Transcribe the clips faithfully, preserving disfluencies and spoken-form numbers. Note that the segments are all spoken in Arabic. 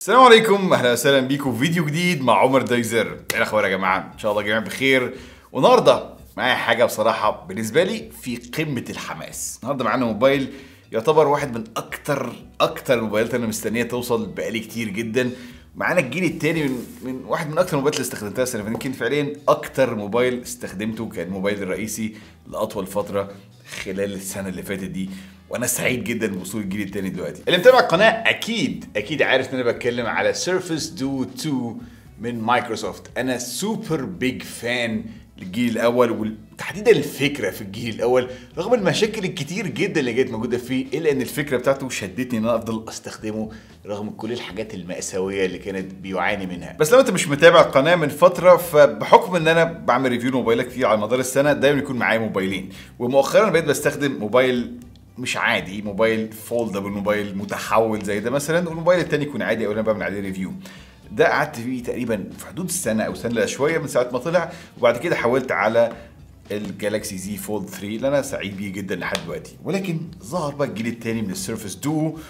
السلام عليكم، اهلا وسهلا بيكم في فيديو جديد مع عمر دايزر. ايه الاخبار يا جماعه؟ ان شاء الله جميعا بخير. والنهارده معايا حاجه بصراحه بالنسبه لي في قمه الحماس. النهارده معانا موبايل يعتبر واحد من اكتر اكتر الموبايلات انا مستنيه توصل بقالي كتير جدا. معانا الجيل الثاني من من واحد من اكتر الموبايلات اللي استخدمتها السنه اللي فاتت. يمكن فعليا اكتر موبايل استخدمته كان موبايلي الرئيسي لاطول فتره خلال السنه اللي فاتت دي، وانا سعيد جدا بوصول الجيل الثاني دلوقتي. اللي متابع القناه اكيد اكيد عارف ان انا بتكلم على سيرفس دو اتنين من مايكروسوفت. انا سوبر بيج فان للجيل الاول وتحديدا الفكره في الجيل الاول، رغم المشاكل الكتير جدا اللي كانت موجوده فيه، الا ان الفكره بتاعته شدتني ان انا افضل استخدمه رغم كل الحاجات المأساويه اللي كانت بيعاني منها. بس لو انت مش متابع القناه من فتره، فبحكم ان انا بعمل ريفيو موبايلات كتير على مدار السنه دايما يكون معايا موبايلين، ومؤخرا بقيت بستخدم موبايل مش عادي، موبايل فولدبل، موبايل متحول زي ده مثلا، والموبايل التاني يكون عادي او انا بعمل عليه ريفيو. ده قعدت فيه تقريبا في حدود السنه او سنه شويه من ساعه ما طلع، وبعد كده حولت على الجالاكسي زي فولد ثلاثة اللي انا سعيد بيه جدا لحد دلوقتي. ولكن ظهر بقى الجيل الثاني من السيرفس دو،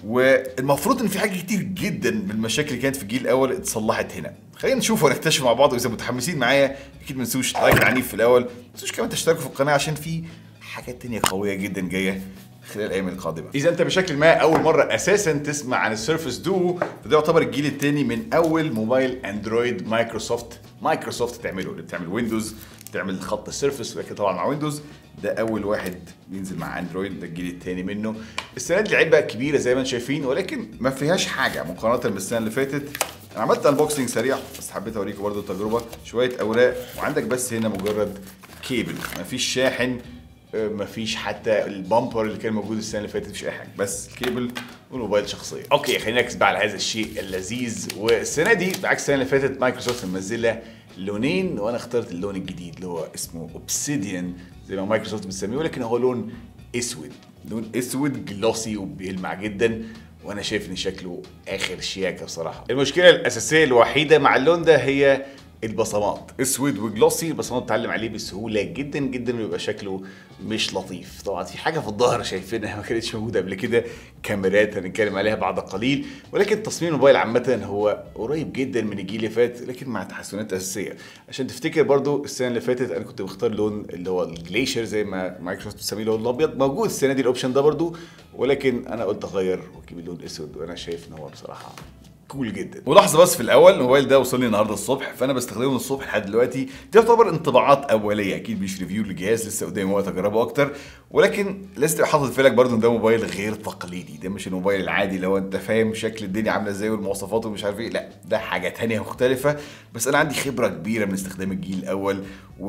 والمفروض ان في حاجه كتير جدا من المشاكل اللي كانت في الجيل الاول اتصلحت هنا. خلينا نشوف ونكتشف مع بعض، واذا متحمسين معايا اكيد ما تنسوش لايك عنيف في الاول، ما تنسوش كمان تشتركوا في القناه عشان في حاجات تانية قويه جدا جايه خلال الايام القادمه. اذا انت بشكل ما اول مره اساسا تسمع عن السيرفس دو، فده يعتبر الجيل الثاني من اول موبايل اندرويد مايكروسوفت مايكروسوفت تعمله، اللي بتعمل ويندوز، بتعمل خط السيرفس، ولكن طبعا مع ويندوز. ده اول واحد بينزل مع اندرويد، ده الجيل الثاني منه. السنه دي العيب بقى كبيره زي ما انتم شايفين، ولكن ما فيهاش حاجه مقارنه بالسنه اللي فاتت. انا عملت انبوكسنج سريع بس حبيت اوريكم برضو التجربه. شويه اوراق، وعندك بس هنا مجرد كيبل، ما فيش شاحن، مفيش حتى البامبر اللي كان موجود السنه اللي فاتت، مفيش اي حاجه، بس الكيبل والموبايل شخصيا. اوكي، خلينا نركز بقى على هذا الشيء اللذيذ. والسنه دي بعكس السنه اللي فاتت مايكروسوفت منزله لونين، وانا اخترت اللون الجديد اللي هو اسمه اوبسيديان زي ما مايكروسوفت بتسميه، ولكن هو لون اسود، لون اسود جلوسي وبيلمع جدا، وانا شايف ان شكله اخر شياكه بصراحه. المشكله الاساسيه الوحيده مع اللون ده هي البصمات، اسود وجلوسي، البصمات بتعلم عليه بسهوله جدا جدا ويبقى شكله مش لطيف. طبعا في حاجه في الظهر شايفينها ما كانتش موجوده قبل كده، كاميرات هنتكلم عليها بعد قليل، ولكن تصميم الموبايل عامه هو قريب جدا من الجيل اللي فات، لكن مع تحسنات اساسيه. عشان تفتكر برضو السنه اللي فاتت انا كنت بختار لون اللي هو الجليشر زي ما مايكروسوفت بتسميه، اللون الابيض. موجود السنه دي الاوبشن ده برضو، ولكن انا قلت اغير واجيب اللون الاسود، وانا شايف ان هو بصراحه كول جدا. ولحظه بس، في الاول الموبايل ده وصل لي النهارده الصبح، فانا بستخدمه من الصبح لحد دلوقتي. دي تعتبر انطباعات اوليه، اكيد مش ريفيو للجهاز، لسه قدامي وقت اجربه اكتر، ولكن لازم تبقى حاطط في بالك برضه ان ده موبايل غير تقليدي. ده مش الموبايل العادي لو انت فاهم شكل الدنيا عامله ازاي والمواصفات ومش عارف ايه، لا ده حاجه ثانيه مختلفه. بس انا عندي خبره كبيره من استخدام الجيل الاول،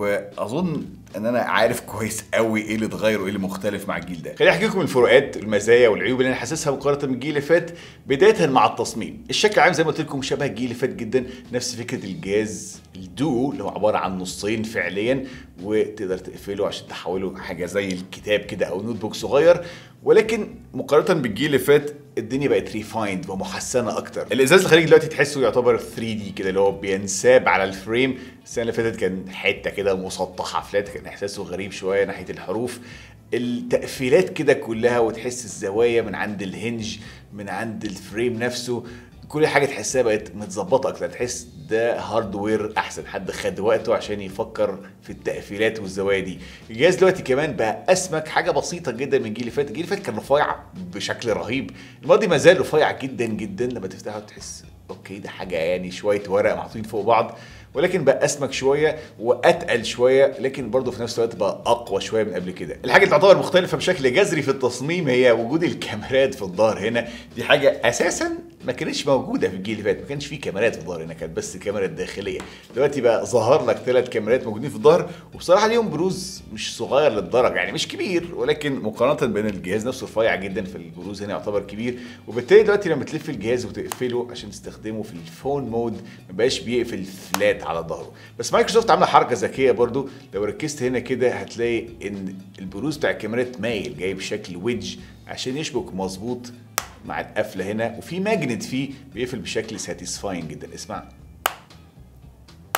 واظن ان انا عارف كويس قوي ايه اللي اتغير وايه اللي مختلف مع الجيل ده. خليني احكي لكم الفروقات، المزايا والعيوب اللي انا حاسسها مقارنه بالجيل اللي فات. بدايه مع التصميم، الشكل العام زي ما قلت لكم شبه الجيل اللي فات جدا، نفس فكره الجهاز الدو اللي هو عباره عن نصين فعليا، وتقدر تقفله عشان تحوله حاجه زي الكتاب كده او نوت بوك صغير. ولكن مقارنه بالجيل اللي فات الدنيا بقت ريفايند ومحسنه اكتر. الازاز الخارجي دلوقتي تحسه يعتبر ثري دي كده، اللي هو بينساب على الفريم. السنه اللي فاتت كان حته كده مسطحه فلات، كان احساسه غريب شويه ناحيه الحروف. التقفيلات كده كلها، وتحس الزوايا من عند الهنج من عند الفريم نفسه، كل حاجه تحسها بقت متظبطه اكتر. تحس ده هاردوير احسن، حد خد وقته عشان يفكر في التقفيلات والزوايا دي. الجهاز دلوقتي كمان بقى اسمك، حاجه بسيطه جدا من الجيل اللي فات. الجيل اللي فات كان رفيع بشكل رهيب، الماضي ما زال رفيع جدا جدا، لما تفتحه تحس اوكي ده حاجه يعني شويه ورق محطوطين فوق بعض، ولكن بقى اسمك شويه واتقل شويه، لكن برضه في نفس الوقت بقى اقوى شويه من قبل كده. الحاجه اللي تعتبر مختلفه بشكل جذري في التصميم هي وجود الكاميرات في الظهر هنا. دي حاجه اساسا ما كانتش موجوده في الجيل اللي فات، ما كانش فيه كاميرات في الظهر هنا، كانت بس كاميرا داخليه. دلوقتي بقى ظهر لك ثلاث كاميرات موجودين في الظهر، وبصراحه ليهم بروز مش صغير للدرجه، يعني مش كبير، ولكن مقارنه بين الجهاز نفسه رفيع جدا، في البروز هنا يعتبر كبير. وبالتالي دلوقتي لما تلف الجهاز وتقفله عشان تستخدمه في الفون مود ما بقاش بيقفل فلات على ظهره. بس مايكروسوفت عامله حركه ذكيه برضو، لو ركزت هنا كده هتلاقي ان البروز بتاع الكاميرات مايل، جاي بشكل ويدج عشان يشبك مظبوط مع القفله هنا، وفي ماجنت فيه بيقفل بشكل ساتيسفاين جدا. اسمع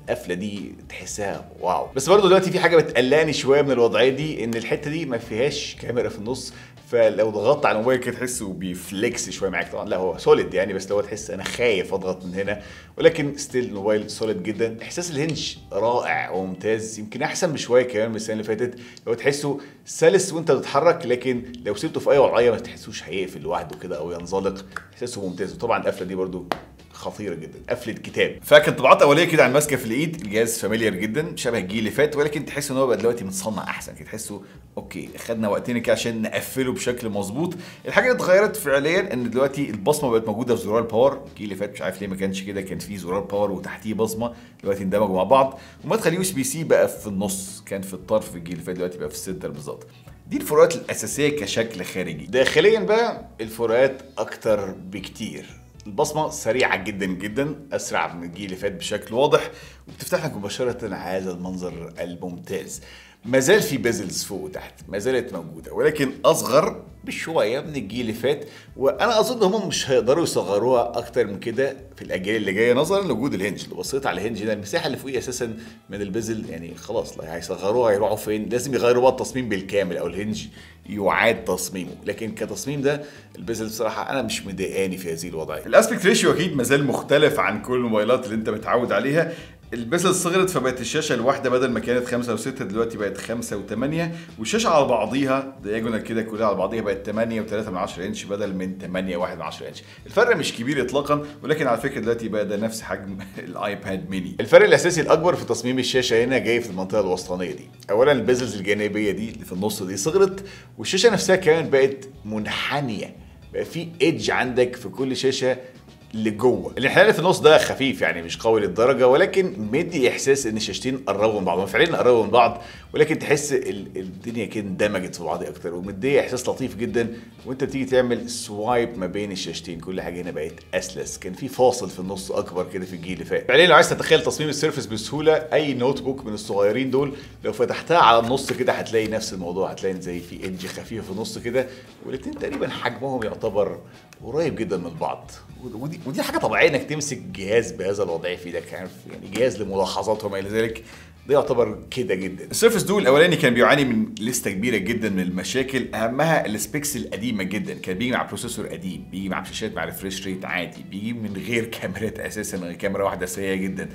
القفله دي تحسها واو. بس برضه دلوقتي في حاجه بتقلقني شويه من الوضعيه دي، ان الحته دي ما فيهاش كاميرا في النص، فلو ضغطت على الموبايل كده تحسه بيفليكس شويه معاك. طبعا لا هو سوليد يعني، بس لو تحس انا خايف اضغط من هنا، ولكن ستيل الموبايل سوليد جدا. احساس الهنج رائع وممتاز، يمكن احسن بشويه كمان من السنه اللي فاتت. لو تحسه سلس وانت بتتحرك، لكن لو سبته في اي وضعيه ما تحسوش هيقفل لوحده كده او ينزلق. احساسه ممتاز. وطبعا القفله دي برضو خطيره جدا، قفله كتاب. فكانت طبعات اوليه كده عن ماسكه في الايد. الجهاز فاميليار جدا شبه الجيل اللي فات، ولكن تحس ان هو بقى دلوقتي متصنع احسن كده. تحسه اوكي خدنا وقتنا كده عشان نقفله بشكل مظبوط. الحاجه اللي اتغيرت فعليا ان دلوقتي البصمه بقت موجوده في زرار الباور. الجيل اللي فات مش عارف ليه ما كانش كده، كان في زرار باور وتحتيه بصمه، دلوقتي اندمجوا مع بعض. ومدخل يو اس بي سي بقى في النص، كان في الطرف في الجيل اللي فات، دلوقتي بقى في السنتر بالظبط. دي الفروقات الاساسيه كشكل خارجي. داخليا بقى الفروقات اكتر بكتير. البصمه سريعه جدا جدا، اسرع من الجيل اللي فات بشكل واضح، وبتفتح لك مباشره هذا المنظر الممتاز. ما زال في بيزلز فوق وتحت، ما زالت موجوده، ولكن اصغر بشويه من الجيل اللي فات. وانا اظن هم مش هيقدروا يصغروها اكتر من كده في الاجيال اللي جايه، نظرا لوجود الهنج. لو بصيت على الهنج هنا، المساحه اللي فوقيه اساسا من البيزل يعني خلاص، لا هيصغروها هيروحوا فين؟ لازم يغيروا بقى التصميم بالكامل، او الهنج يعاد تصميمه. لكن كتصميم ده البيزل بصراحه انا مش مضايقاني في هذه الوضعيه. الاسبكت ريشيو اكيد ما زال مختلف عن كل الموبايلات اللي انت متعود عليها. البيزل صغرت، فبقت الشاشه الواحده بدل ما كانت خمسة وستة دلوقتي بقت خمسة وثمانية، والشاشه على بعضيها دايجونال كده كلها على بعضيها بقت ثمانية وثلاثة من عشرة انش بدل من ثمانية وواحد من عشرة انش. الفرق مش كبير اطلاقا، ولكن على فكره دلوقتي بقى ده نفس حجم الايباد ميني. الفرق الاساسي الاكبر في تصميم الشاشه هنا جاي في المنطقه الوسطانيه دي. اولا البيزلز الجانبيه دي اللي في النص دي صغرت، والشاشه نفسها كمان بقت منحنيه، بقى في ايدج عندك في كل شاشه لجوه. الانحناء في النص ده خفيف يعني مش قوي للدرجه، ولكن مدي احساس ان الشاشتين قربوا من بعض. فعليا قربوا من بعض، ولكن تحس الدنيا كده اندمجت في بعض اكتر، ومديه احساس لطيف جدا وانت بتيجي تعمل سوايب ما بين الشاشتين. كل حاجه هنا بقت اسلس، كان في فاصل في النص اكبر كده في الجيل اللي فات. فعليا لو عايز تتخيل تصميم السيرفس بسهوله، اي نوت بوك من الصغيرين دول لو فتحتها على النص كده هتلاقي نفس الموضوع، هتلاقي زي في ايدج خفيفه في النص كده، والاثنين تقريبا حجمهم يعتبر قريب جدا من بعض. ودي ودي حاجه طبيعيه انك تمسك جهاز بهذا الوضع في ايدك، يعني جهاز لملاحظات وما الى ذلك، ده يعتبر كده جدا. السيرفس دول الاولاني كان بيعاني من لسته كبيره جدا من المشاكل، اهمها السبيكس القديمه جدا. كان بيجي مع بروسيسور قديم، بيجي مع شاشات مع ريفريش ريت عادي، بيجي من غير كاميرات اساسا، من غير كاميرا واحده سيئه جدا،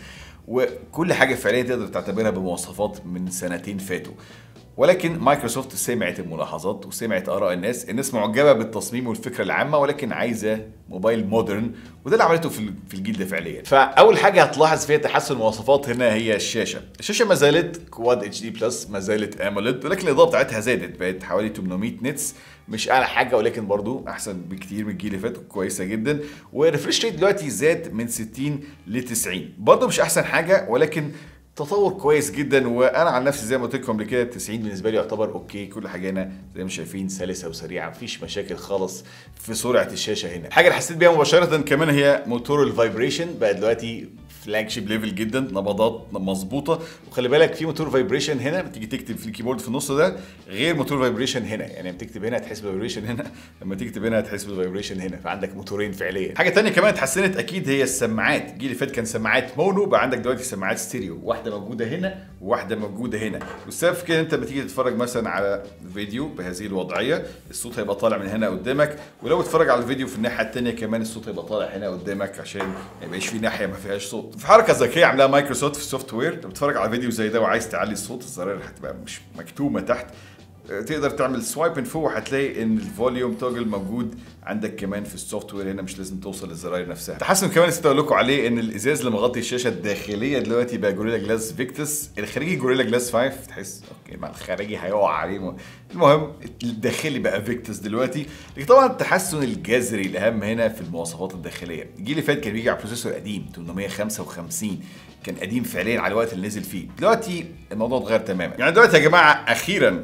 وكل حاجه فعليا تقدر تعتبرها بمواصفات من سنتين فاتوا. ولكن مايكروسوفت سمعت الملاحظات وسمعت اراء الناس. الناس معجبه بالتصميم والفكره العامه، ولكن عايزه موبايل مودرن، وده اللي عملته في في الجيل ده فعليا. فاول حاجه هتلاحظ فيها تحسن المواصفات هنا هي الشاشه. الشاشه ما زالت كواد اتش دي بلس، ما زالت اموليد، ولكن الاضاءه بتاعتها زادت، بقت حوالي ثمانمية نتس، مش اعلى حاجه ولكن برضو احسن بكتير من الجيل اللي فات، كويسه جدا. وريفريش ريت دلوقتي زاد من ستين ل تسعين، برضو مش احسن حاجه ولكن تطور كويس جدا. وانا عن نفسي زي ما قلت لكم قبل كده، تسعين بالنسبه لي يعتبر اوكي. كل حاجه هنا زي ما شايفين سلسه وسريعه، مفيش مشاكل خالص في سرعه الشاشه هنا. الحاجه اللي حسيت بيها مباشره كمان هي موتور الفايبريشن، بقى دلوقتي فلاج شيب ليفل جدا، نبضات مظبوطه. وخلي بالك في موتور فايبريشن هنا، بتيجي تكتب في الكيبورد في النص ده غير موتور فايبريشن هنا، يعني لما تكتب هنا هتحس بالفايبريشن هنا، لما تكتب هنا هتحس بالفايبريشن هنا، فعندك موتورين فعليا. حاجه ثانيه كمان اتحسنت اكيد هي السماعات. الجيل اللي فات كان سماعات مونو، بقى عندك دلوقتي سماعات ستيريو، واحده موجوده هنا وواحده موجوده هنا. والسبب في كده انت بتيجي تتفرج مثلا على فيديو بهذه الوضعيه، الصوت هيبقى طالع من هنا قدامك، ولو تتفرج على الفيديو في الناحيه الثانيه كمان الصوت هيبقى طالع هنا قدامك، عشان ما يبقاش في ناحيه ما فيهاش صوت. في حركه ذكيه عاملاها مايكروسوفت في السوفت وير، لما بتتفرج على فيديو زي ده وعايز تعلي الصوت، الزراير هتبقى مش مكتومه تحت، تقدر تعمل سوايب من فوق وهتلاقي ان الفوليوم توجل موجود عندك كمان في السوفت وير هنا، مش لازم توصل للزراير نفسها. تحسن كمان نسيت اقول لكم عليه ان الازاز اللي مغطي الشاشه الداخليه دلوقتي بقى جوريلا جلاس فيكتس، الخارجي جوريلا جلاس خمسة، تحس اوكي مع الخارجي هيقع عليه، المهم الداخلي بقى فيكتس دلوقتي. لكن طبعا التحسن الجذري الاهم هنا في المواصفات الداخليه. الجيل اللي فات كان بيجي على بروسيسور قديم ثمانمية وخمسة وخمسين، كان قديم فعليا على الوقت اللي نزل فيه. دلوقتي الموضوع اتغير تماما. يعني دلوقتي يا جماعه اخيرا سيرفس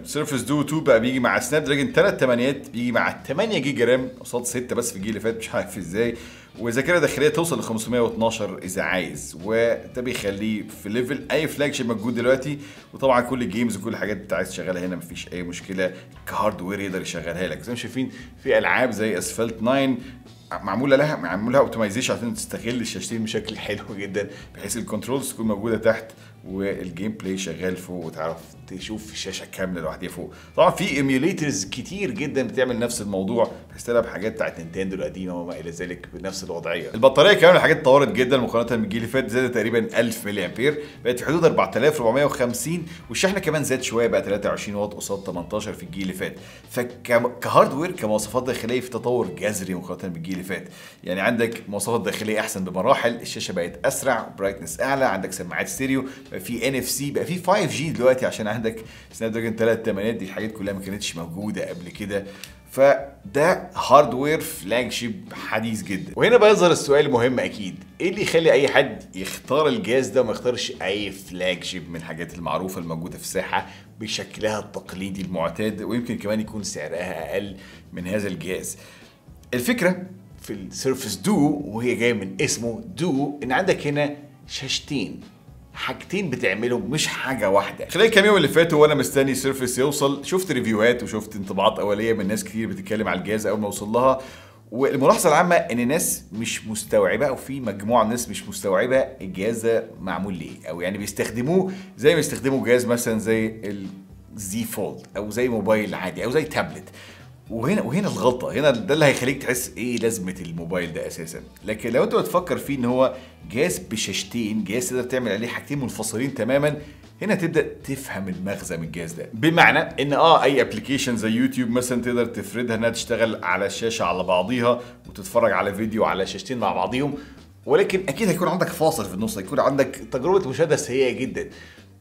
دو اتنين بقى بيجي مع سناب دراجون ثلاث تمانيات، بيجي مع تمانية جيجا رام قصاد ستة بس في الجيل اللي فات، مش عارف ازاي، وذاكره داخليه توصل ل خمسمية واتناشر اذا عايز، وده بيخليه في ليفل اي فلاج شيب موجود دلوقتي. وطبعا كل الجيمز وكل الحاجات انت عايز تشغلها هنا مفيش اي مشكله، كهاردوير يقدر يشغلها لك. زي ما شايفين في العاب زي اسفلت تسعة معموله لها معمولها اوبتمايزيشن عشان تستغل الشاشتين بشكل حلو جدا، بحيث الكنترولز تكون موجوده تحت والجيم بلاي شغال فوق، وتعرف تشوف الشاشه كامله لوحدها فوق. طبعا في ايميوليترز كتير جدا بتعمل نفس الموضوع، بحيث تلعب حاجات بتاعت نينتندو القديمه وما الى ذلك بنفس الوضعيه. البطاريه كمان الحاجات اتطورت جدا مقارنه بالجيل اللي فات، زادت تقريبا ألف ملي امبير، بقت في حدود أربعة آلاف وأربعمية وخمسين، والشحن كمان زاد شويه بقى تلاتة وعشرين واط قصاد تمنتاشر في الجيل اللي فات. فكهاردوير كمواصفات داخليه في تطور جذري مقارنه بالجيل اللي فات. يعني عندك مواصفات داخليه احسن بمراحل، الشاشه بقت اسرع، برايتنس اعلى، عندك سماعات ستيريو، بقى في ان اف سي، بقى في خمسة جي دلوقتي عشان عندك سناب دراجون ثلاث تمانيات. دي الحاجات كلها ما كانتش موجوده قبل كده، فده هاردوير فلاج شيب حديث جدا. وهنا بقى يظهر السؤال المهم اكيد، ايه اللي يخلي اي حد يختار الجهاز ده وما يختارش اي فلاج شيب من الحاجات المعروفه الموجوده في الساحه بشكلها التقليدي المعتاد، ويمكن كمان يكون سعرها اقل من هذا الجهاز؟ الفكره في السيرفس دو، وهي جايه من اسمه دو، ان عندك هنا شاشتين، حاجتين بتعملهم مش حاجه واحده. خلال الكام يوم اللي فاتوا وانا مستني سيرفس يوصل، شفت ريفيوهات وشفت انطباعات اوليه من ناس كتير بتتكلم على الجهاز اول ما وصل لها، والملاحظه العامه ان الناس مش مستوعبه، او في مجموعه من الناس مش مستوعبه الجهاز ده معمول ليه، او يعني بيستخدموه زي ما بيستخدموا جهاز مثلا زي الزي فولد، او زي موبايل عادي، او زي تابلت. وهنا وهنا الغلطه، هنا ده اللي هيخليك تحس ايه لازمه الموبايل ده اساسا. لكن لو انت بتفكر فيه ان هو جهاز بشاشتين، جهاز تقدر تعمل عليه حاجتين منفصلين تماما، هنا تبدا تفهم المغزى من الجهاز ده. بمعنى ان اه اي ابلكيشن زي يوتيوب مثلا تقدر تفردها انها تشتغل على الشاشه على بعضيها، وتتفرج على فيديو على شاشتين مع بعضيهم، ولكن اكيد هيكون عندك فاصل في النص، هيكون عندك تجربه مشاهده سيئه جدا.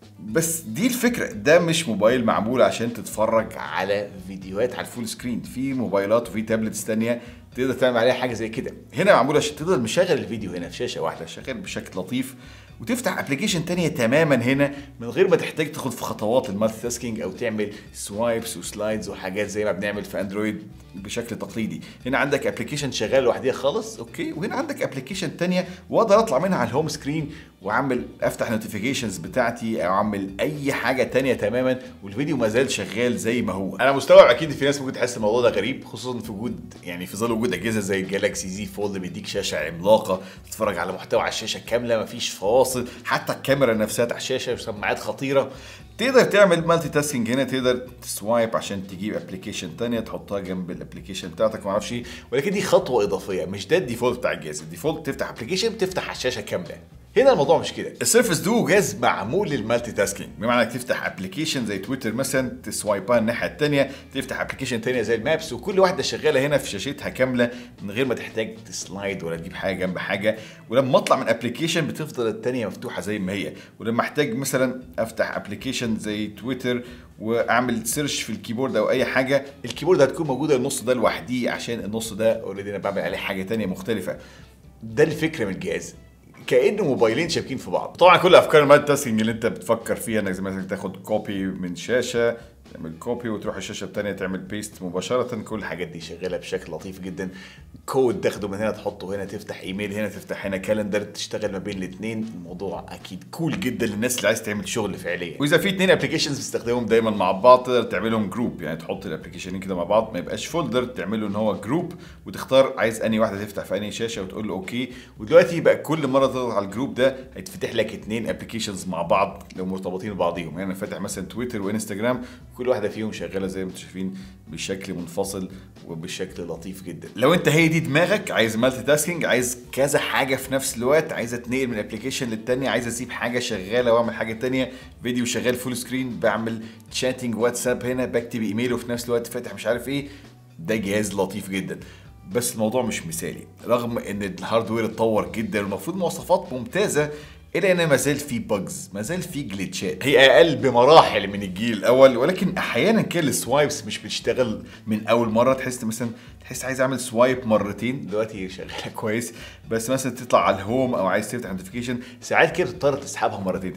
بس دي الفكرة، ده مش موبايل معمول عشان تتفرج على فيديوهات على الفول سكرين. في موبايلات وفي تابلتس تانية تقدر تعمل عليها حاجة زي كده، هنا معمول عشان تقدر مشغل الفيديو هنا في شاشة واحدة شغال بشكل لطيف، وتفتح ابلكيشن تانية تماما هنا من غير ما تحتاج تاخد في خطوات المالتي تاسكينج او تعمل سوايبس وسلايدز وحاجات زي ما بنعمل في اندرويد بشكل تقليدي. هنا عندك ابلكيشن شغال لوحدها خالص، اوكي، وهنا عندك ابلكيشن تانية واقدر اطلع منها على الهوم سكرين واعمل افتح نوتيفيكيشنز بتاعتي او اعمل اي حاجه تانية تماما، والفيديو ما زال شغال زي ما هو. انا مستوعب اكيد في ناس ممكن تحس الموضوع ده غريب، خصوصا في وجود يعني في ظل وجود اجهزه زي الجالاكسي زي فولد بيديك شاشه عملاقه تتفرج على محتوى على الشاشه كامله، مفيش فواصل، حتى الكاميرا نفسها على الشاشه وسماعات خطيره. تقدر تعمل مالتي تاسكينج هنا، تقدر تسوايب عشان تجيب ابلكيشن تانية تحطها جنب الابلكيشن بتاعتك ما اعرفش ايه، ولكن دي خطوه اضافيه، مش ده الديفولت بتاع الجهاز. الديفولت تفتح ابلكيشن تفتح على الشاشه كامله. هنا الموضوع مش كده. السيرفس دو جهاز معمول للمالتي تاسكينج، بمعنى انك تفتح ابلكيشن زي تويتر مثلا تسوايبها الناحيه الثانيه، تفتح ابلكيشن ثانيه زي المابس، وكل واحده شغاله هنا في شاشتها كامله من غير ما تحتاج تسلايد ولا تجيب حاجه جنب حاجه. ولما اطلع من ابلكيشن بتفضل الثانيه مفتوحه زي ما هي. ولما احتاج مثلا افتح ابلكيشن زي تويتر واعمل سيرش في الكيبورد او اي حاجه، الكيبورد هتكون موجوده النص ده لوحديه، عشان النص ده اوريدي انا بعمل عليه حاجه ثانيه مختلفه. ده الفكره من الجهاز، كأنه موبايلين شابكين في بعض. طبعا كل افكار المالتي تاسكينج اللي انت بتفكر فيها، انك زي مثلا تاخد كوبي من شاشه، تعمل كوبي وتروح الشاشه الثانيه تعمل بيست مباشره، كل الحاجات دي شغاله بشكل لطيف جدا. كود تاخده من هنا تحطه هنا، تفتح ايميل هنا، تفتح هنا كالندر، تشتغل ما بين الاثنين. الموضوع اكيد كول جدا للناس اللي عايز تعمل شغل فعليا. واذا في اثنين ابلكيشنز بتستخدمهم دايما مع بعض، تقدر تعملهم جروب، يعني تحط الابلكيشنين كده مع بعض، ما يبقاش فولدر، تعمله ان هو جروب، وتختار عايز انهي واحده تفتح في انهي شاشه وتقول له اوكي. ودلوقتي يبقى كل مره تضغط على الجروب ده هيتفتح لك اثنين ابلكيشنز مع بعض لو مرتبطين ببعضهم. يعني انا فاتح مثلا تويتر وانستجرام، كل واحده فيهم شغاله زي ما انتم شايفين بشكل منفصل وبشكل لطيف جدا. لو انت هي دي دماغك، عايز مالتي تاسكينج، عايز كذا حاجه في نفس الوقت، عايز اتنقل من ابلكيشن للتاني، عايز اسيب حاجه شغاله واعمل حاجه تانية، فيديو شغال فول سكرين، بعمل تشاتنج واتساب هنا، بكتب ايميل وفي نفس الوقت فاتح مش عارف ايه، ده جهاز لطيف جدا. بس الموضوع مش مثالي، رغم ان الهاردوير اتطور جدا والمفروض مواصفات ممتازه، الا ان ما زال في باجز، ما زال في جليتشات، هي اقل بمراحل من الجيل الاول، ولكن احيانا كده السوايبس مش بتشتغل من اول مره. تحس مثلا تحس عايز اعمل سوايب مرتين، دلوقتي شغاله كويس، بس مثلا تطلع على الهوم او عايز تفتح نوتيفيكيشن، ساعات كده بتضطر تسحبها مرتين، تحس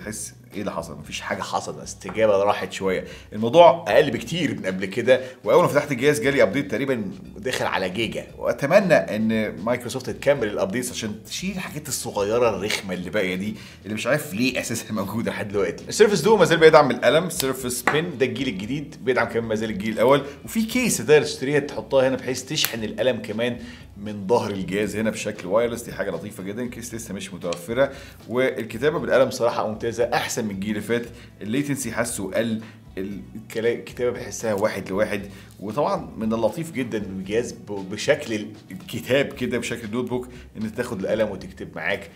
ايه اللي حصل؟ مفيش حاجه حصلت، استجابه راحت شويه، الموضوع اقل بكتير من قبل كده. واول ما فتحت الجهاز جالي ابديت تقريبا داخل على جيجا، واتمنى ان مايكروسوفت تكمل الابديتس عشان تشيل الحاجات الصغيره الرخمه اللي باقيه دي اللي مش عارف ليه اساسا موجوده لحد دلوقتي. السيرفس دو ما زال بيدعم القلم، سيرفس بين ده الجيل الجديد بيدعم كمان ما زال الجيل الاول، وفي كيس تقدر تشتريها تحطها هنا بحيث تشحن القلم كمان من ظهر الجهاز هنا بشكل وايرلس. دي حاجه لطيفه جدا، كيس لسه مش متوفره. والكتابه بالقلم صراحه ممتازه، احسن من الجيل اللي فات. الليتنسي حاسه قل، الكتابه بحسها واحد لواحد. وطبعا من اللطيف جدا الجهاز بشكل الكتاب كده بشكل نوت بوك ان تاخد القلم وتكتب معاك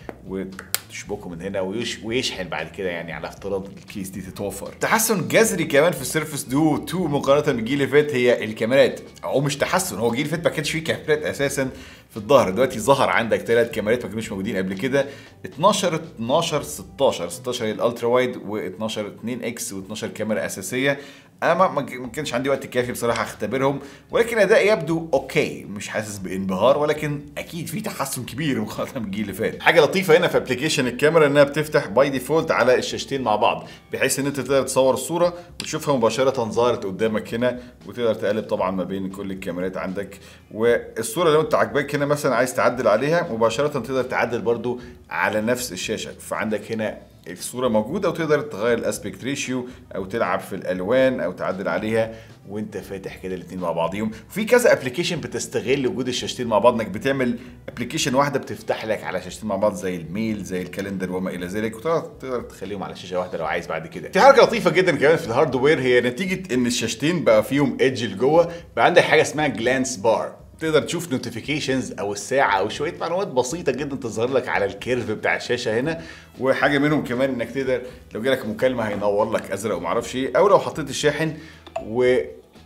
وتشبكه من هنا ويش ويشحن بعد كده، يعني على افتراض الكيس دي تتوفر. تحسن جذري كمان في السيرفس دو اتنين مقارنه بالجيل اللي فات هي الكاميرات، او مش تحسن، هو الجيل اللي فات ما كانش فيه كاميرات اساسا في الظهر، دلوقتي ظهر عندك ثلاث كاميرات ما كانوش موجودين قبل كده، اتناشر اتناشر ستاشر ستاشر الالترا وايد و12 اتنين اكس و12 كاميرا اساسيه. انا ما كانش عندي وقت كافي بصراحه اختبرهم، ولكن اداء يبدو اوكي، مش حاسس بانبهار، ولكن اكيد في تحسن كبير مقارنه بالجيل اللي فات. حاجه لطيفه هنا في ابلكيشن الكاميرا انها بتفتح باي ديفولت على الشاشتين مع بعض، بحيث ان انت تقدر تصور الصوره وتشوفها مباشره ظهرت قدامك هنا، وتقدر تقلب طبعا ما بين كل الكاميرات عندك. والصوره لو انت عاجباك هنا مثلا عايز تعدل عليها مباشره تقدر تعدل برضو على نفس الشاشه، فعندك هنا الصوره موجوده وتقدر تغير الاسبكت ريشيو او تلعب في الالوان او تعدل عليها وانت فاتح كده الاثنين مع بعضيهم. في كذا ابلكيشن بتستغل وجود الشاشتين مع بعض، انك بتعمل ابلكيشن واحده بتفتح لك على شاشتين مع بعض زي الميل زي الكالندر وما الى ذلك، وتقدر تخليهم على شاشه واحده لو عايز بعد كده. في حركه لطيفه جدا كمان في الهاردوير، هي نتيجه ان الشاشتين بقى فيهم ايدج لجوه، بقى عندك حاجه اسمها جلانس بار، تقدر تشوف نوتيفيكيشنز او الساعه او شويه معلومات بسيطه جدا تظهر لك على الكيرف بتاع الشاشه هنا. وحاجه منهم كمان انك تقدر لو جالك مكالمه هينور لك ازرق وما اعرفش ايه، او لو حطيت الشاحن و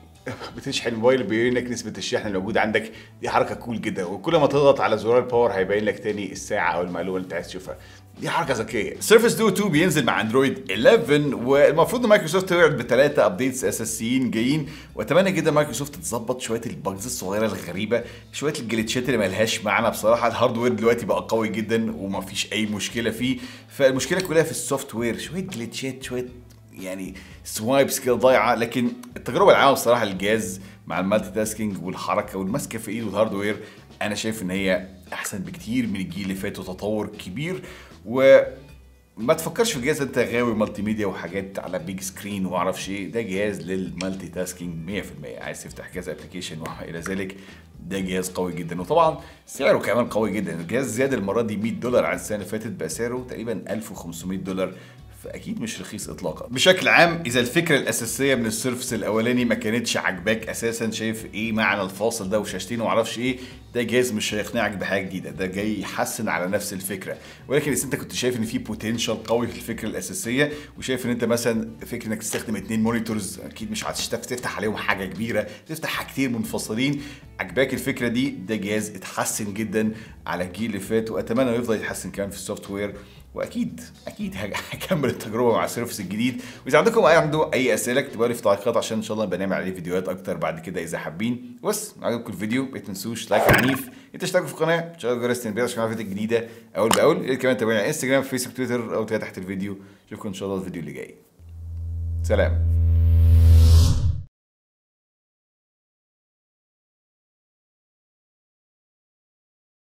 بتشحن الموبايل بيبين لك نسبه الشحن اللي موجوده عندك. دي حركه كول جدا، وكل ما تضغط على زرار الباور هيبين لك تاني الساعه او المعلومه اللي انت عايز تشوفها. دي حركه ذكيه. سيرفس دو اتنين بينزل مع اندرويد احداشر، والمفروض ان مايكروسوفت توعد بثلاثه ابديتس اساسيين جايين، واتمنى جدا مايكروسوفت تظبط شويه الباجز الصغيره الغريبه، شويه الجلitchات اللي مالهاش معنى بصراحه. الهاردوير دلوقتي بقى قوي جدا ومفيش اي مشكله فيه، فالمشكله كلها في السوفت وير، شويه جلitchات شويه يعني سوايبس كده ضايعه. لكن التجربه العامه بصراحه الجهاز مع المالتي تاسكينج والحركه والمسكه في ايده والهاردوير انا شايف ان هي احسن بكتير من الجيل اللي فات وتطور كبير. وما تفكرش في جهاز انت غاوي مالتي ميديا وحاجات على بيج سكرين وما اعرفش ايه، ده جهاز للمالتي تاسكينج مية في المية، عايز تفتح كذا ابلكيشن وما الى ذلك، ده جهاز قوي جدا. وطبعا سعره كمان قوي جدا، الجهاز زاد المره دي مية دولار عن السنه اللي فاتت، بقى سعره تقريبا ألف وخمسمية دولار، فاكيد مش رخيص اطلاقا. بشكل عام اذا الفكره الاساسيه من السيرفس الاولاني ما كانتش عاجباك اساسا، شايف ايه معنى الفاصل ده وشاشتين وما اعرفش ايه، ده جهاز مش هيقنعك بحاجه جديده، ده جاي يحسن على نفس الفكره. ولكن اذا انت كنت شايف ان في بوتنشال قوي في الفكره الاساسيه، وشايف ان انت مثلا فكره انك تستخدم اتنين مونيتورز اكيد مش هتشتغل تفتح عليهم حاجه كبيره، تفتح حاجتين منفصلين، عجباك الفكره دي، ده جهاز اتحسن جدا على الجيل اللي فات، واتمنى يفضل يتحسن كمان في السوفت وير. واكيد اكيد هكمل التجربه مع السيرفس الجديد. واذا عندكم اي عنده اي اسئله اكتبوها لي في التعليقات عشان ان شاء الله نبقى نعمل عليه فيديوهات اكتر بعد كده اذا حابين. بس لو عجبكم الفيديو ما تنسوش لايك عنيف، تشتركوا في القناه، تشغلوا جرس التنبيهات عشان تعرفوا فيديوهات جديده اول باول. يا ريت كمان تابعوني على انستجرام فيسبوك تويتر او تحت الفيديو. اشوفكم ان شاء الله الفيديو اللي جاي. سلام.